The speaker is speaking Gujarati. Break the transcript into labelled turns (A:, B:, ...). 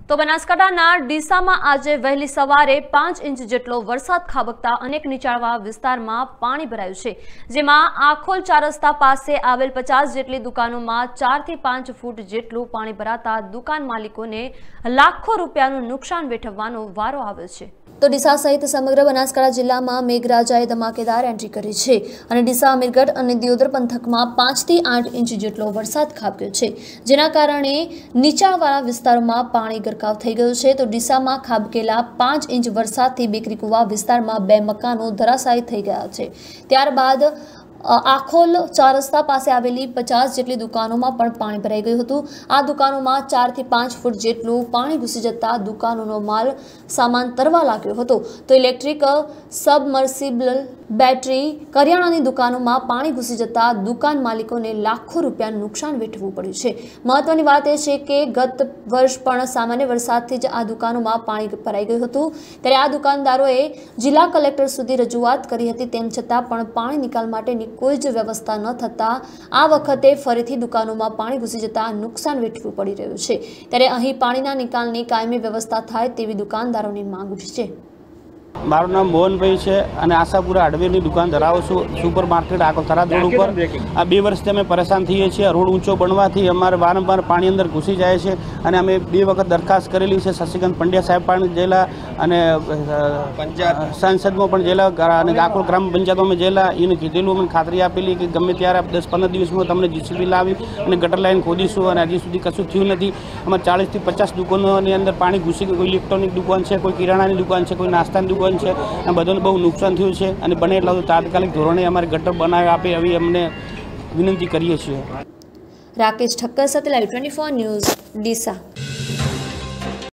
A: તો બનાસકાંઠાના ડીસામાં આજે વહેલી સવારે 5 ઇંચ જેટલો વરસાદ ખાબકતા અનેક નીચાણવાળા વિસ્તારમાં પાણી ભરાયું છે, જેમાં આખોલ 4 રસ્તા પાસે આવેલ 50 જેટલી દુકાનોમાં 4 થી 5 ફૂટ જેટલું પાણી ભરાતા દુકાન માલિકોને લાખો રૂપિયાનું નુકસાન વેઠવવાનો વારો આવ્યો છે। તો ડીસા સહિત સમગ્ર બનાસકાંઠા જિલ્લામાં મેઘરાજાએ ધમાકેદાર એન્ટ્રી કરી છે અને ડીસા, અમીરગઢ અને દિયોદર પંથકમાં 5 થી 8 ઇંચ જેટલો વરસાદ ખાબક્યો છે, જેના કારણે નીચાણવાળા વિસ્તારોમાં પાણી ગરકાવ થઈ ગયું છે। તો ડીસામાં ખાબકેલા 5 ઇંચ વરસાદથી બેકરીકુવા વિસ્તારમાં 2 મકાનો ધરાશાયી થઈ ગયા છે। ત્યારબાદ આખોલ 4 રસ્તા પાસે આવેલી 50 જેટલી દુકાનોમાં પણ પાણી ભરાઈ ગયું હતું। આ દુકાનોમાં 4 થી 5 ફૂટ જેટલું પાણી ઘૂસી જતા દુકાનોનો માલ સામાન તરવા લાગ્યો હતો। તો ઇલેક્ટ્રિક, સબમર્સિબલ, બેટરી, કરિયાણાની દુકાનોમાં પાણી ઘૂસી જતા દુકાન માલિકોને લાખો રૂપિયાનું નુકસાન વેઠવું પડ્યું છે। મહત્વની વાત એ છે કે ગત વર્ષ પણ સામાન્ય વરસાદથી જ આ દુકાનોમાં પાણી ભરાઈ ગયું હતું, ત્યારે આ દુકાનદારોએ જિલ્લા કલેક્ટર સુધી રજૂઆત કરી હતી, તેમ છતાં પણ પાણી નિકાલ માટેની કોઈ જ વ્યવસ્થા ન થતા આ વખતે ફરીથી દુકાનોમાં પાણી ઘૂસી જતા નુકસાન વેઠવું પડી રહ્યું છે। ત્યારે અહીં પાણીના નિકાલની કાયમી વ્યવસ્થા થાય તેવી દુકાનદારોની માંગ ઉઠી છે।
B: મારું નામ મોહનભાઈ છે અને આશાપુરા હાર્ડવેરની દુકાન ધરાવું છું, સુપર માર્કેટ આખો થરાદ રોડ ઉપર। આ 2 વર્ષથી અમે પરેશાન થઈએ છીએ। રોડ ઊંચો બનવાથી અમારે વારંવાર પાણી અંદર ઘૂસી જાય છે અને અમે 2 વખત દરખાસ્ત કરેલી છે। શશિકાંત પંડ્યા સાહેબ પણ જેલા અને સાંસદમાં પણ જેલા અને આખો ગ્રામ પંચાયતમાં જેલા એને કીધેલું, અમે ખાતરી આપેલી કે ગમે ત્યારે 10-15 દિવસમાં તમને જીસીબી લાવી અને ગટર લાઈન ખોદીશું, અને હજી સુધી કશું થયું નથી। અમારે 40 થી 50 દુકાનોની અંદર પાણી ઘૂસી ગયું। કોઈ ઇલેક્ટ્રોનિક દુકાન છે, કોઈ કિરાણાની દુકાન છે, કોઈ નાસ્તાની દુકાન છે, આ બધાને બહુ નુકસાન થયું છે અને બને એટલા તાત્કાલિક ધોરણે અમારે ગટર બનાવી આપે એવી અમને વિનંતી કરીએ છીએ।
A: રાકેશ ઠક્કર સાથે લાઈવ 24 ન્યૂઝ, ડીસા।